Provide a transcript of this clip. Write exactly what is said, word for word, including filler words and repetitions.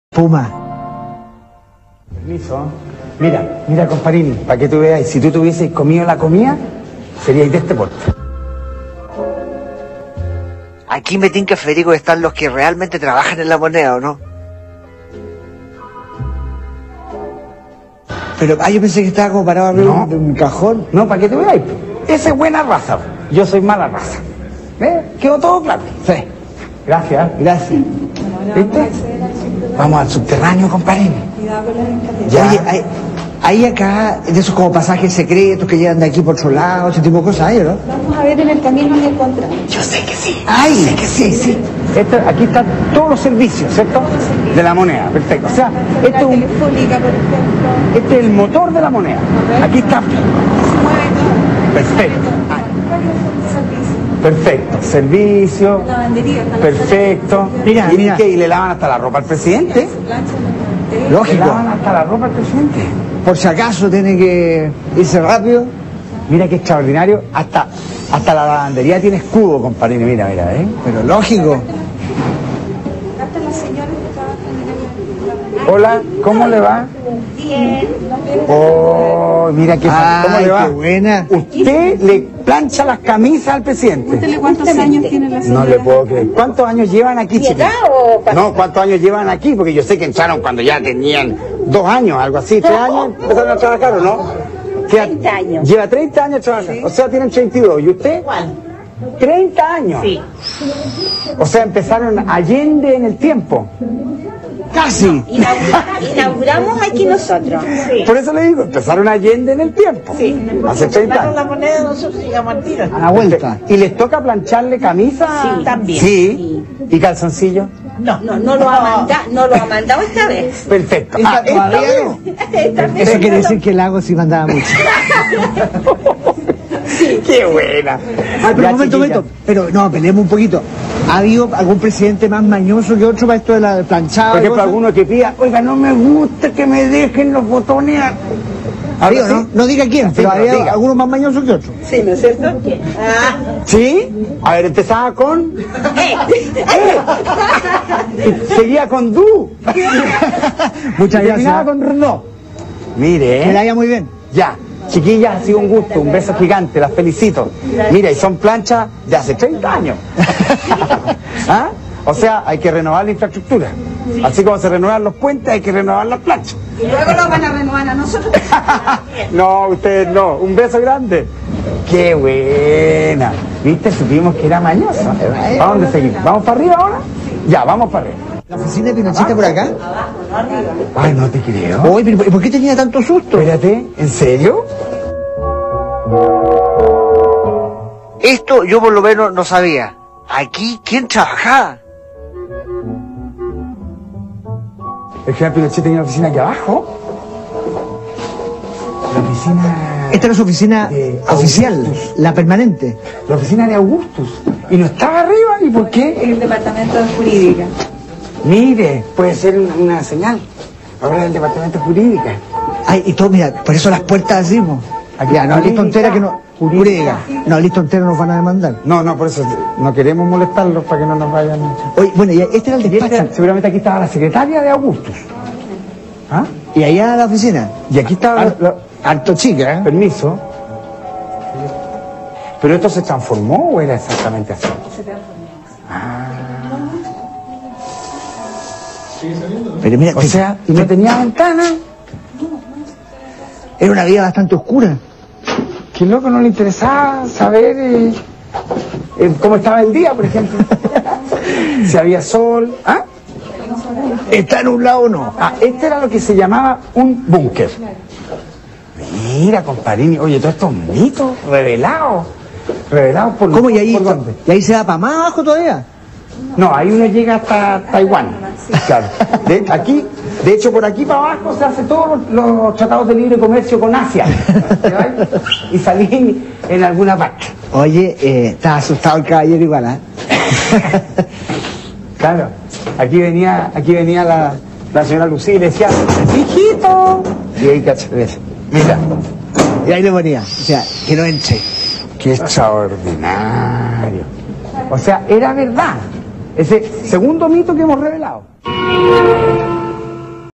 Puma. Permiso. Mira, mira, comparini, para que tú veas, si tú tuvieses comido la comida, seríais de este porte. Aquí me tinca, Federico, están los que realmente trabajan en la moneda, ¿o no? Pero, ah, yo pensé que estaba como parado arriba No. de un cajón. No, para que tú veáis. Esa es buena raza. Yo soy mala raza. ¿Ves? Quedó todo claro. Sí. Gracias. Gracias. ¿Viste? Vamos al subterráneo, comparini. Ya. Oye, hay, hay acá de esos como pasajes secretos que llegan de aquí por otro lado, ese tipo de cosas, ¿hay o no? Vamos a ver en el camino y encontramos. Yo sé que sí. ¡Ay! Sé que sí, sí. Esto, aquí están todos los servicios, ¿cierto? De la moneda, perfecto. O sea, La esto es, un- telefónica, por ejemplo. este es el motor de la moneda. Aquí está. Se mueve todo. Perfecto. Servicio. Perfecto. Servicio. Lavandería. está la Perfecto. Mira, ¿Y mira. qué? ¿Y le lavan hasta la ropa al presidente? plancha, la lavandería. ¿Le Lógico. lavan hasta la ropa al presidente? Por si acaso tiene que irse rápido. Mira qué extraordinario. Hasta, hasta la lavandería tiene escudo, compadre. Mira, mira, ¿eh? Pero lógico. Acá están las señoras que trabajan en el... Hola, ¿cómo le va? Bien. Oh, mira qué fa- ¿Cómo Ay, le va? qué buena. Usted le plancha las camisas al presidente. Cuéntele cuántos años tiene la señora. No le puedo creer. ¿Cuántos años llevan aquí, chicos? No, ¿cuántos años llevan aquí? Porque yo sé que entraron cuando ya tenían dos años, algo así, tres años, empezaron a trabajar, ¿o no? treinta años. Lleva treinta años trabajando. O sea, tienen treinta y dos. ¿Y usted? ¿Cuál? treinta años. Sí. O sea, empezaron allende en el tiempo. Casi. Inaugura- inauguramos aquí nosotros. Sí. Por eso le digo, empezaron allende en el tiempo. Sí. Hace treinta Tomaron la años. moneda, nosotros llegamos al tiro. A la vuelta. ¿Y les toca plancharle camisa? Sí, también. Sí. ¿Y calzoncillo? No, no, no lo ha mandado, no lo ha mandado esta vez. Perfecto. Esta Ah, esta todavía vez. no. Esta vez Eso no quiere lo- decir que el lago sí mandaba mucho. ¡Qué buena! Ah, pero Ya, un momento, un chiquilla. momento. Pero no, peleemos un poquito. ¿Ha habido algún presidente más mañoso que otro para esto de la planchada? Por y ejemplo, cosas? alguno que pida, oiga, no me gusta que me dejen los botones. a-". ¿Ha habido, ¿Algo no? así? No diga quién, pero pero había diga. algunos más mañosos que otros. Sí, ¿no es cierto? Ah, ¿Sí? A ver, empezaba con... eh. y seguía con Du. Muchas Y terminaba gracias. con Renault. Mire, Que ¿eh? le vaya muy bien. Ya. Chiquillas, ha sido un gusto, un beso gigante, las felicito. Mira, y son planchas de hace treinta años. ¿Ah? O sea, hay que renovar la infraestructura. Así como se renuevan los puentes, hay que renovar las planchas. Y luego lo van a renovar a nosotros. No, ustedes no. Un beso grande. ¡Qué buena! ¿Viste? Supimos que era mañoso. ¿A dónde seguimos? ¿Vamos para arriba ahora? Ya, vamos para arriba. ¿La oficina de Pinochet está por acá? Ay, no te creo. Oye, pero ¿por qué tenía tanto susto? Espérate, ¿en serio? Esto yo por lo menos no sabía. Aquí, ¿quién trabajaba? El general Pinochet tenía una oficina aquí abajo. La oficina... Esta era su oficina De oficial, Augustus. la permanente. La oficina de Augustus. Y no estaba arriba, ¿y por qué? El departamento de jurídica. Mire, puede ser una, una señal. Ahora es el departamento jurídico. Ay, y todo, mira, por eso las puertas así, mo. Aquí, Ya, no, jurídica, listo entera que no. jurídica. Jurídica. No, listo entera nos van a demandar. No, no, por eso no queremos molestarlos para que no nos vayan. Oye, bueno, y este era el Y este, despacho. seguramente aquí estaba la secretaria de Augustus. ¿Ah? Y allá la oficina. Y aquí estaba... la- la- Harto chica, ¿eh? permiso. ¿Pero esto se transformó o era exactamente así? Pero mira, O sea, ¿y no tenía ventana? era una vida bastante oscura. Qué loco, no le interesaba saber eh, eh, cómo estaba el día, por ejemplo. Si había sol. ¿Ah? ¿Está nublado o no? Ah, este era lo que se llamaba un búnker. Mira, comparini, oye, todos estos mitos revelados. Revelados por, ¿Cómo? ¿Y ahí, ¿por dónde? ¿Y ahí se va para más abajo todavía? No, ahí uno llega hasta Taiwán. Claro. De, aquí, de hecho, por aquí para abajo se hacen todos los, los tratados de libre comercio con Asia. ¿Te vas? Y salí en alguna parte. Oye, eh, está asustado el caballero igual, ¿eh? Claro. Aquí venía, aquí venía la, la señora Lucía y le decía, hijito. Y ahí, cacha, ves, mira, Y ahí le ponía, o sea, que no entre. qué extraordinario. O sea, era verdad. Ese segundo mito que hemos revelado.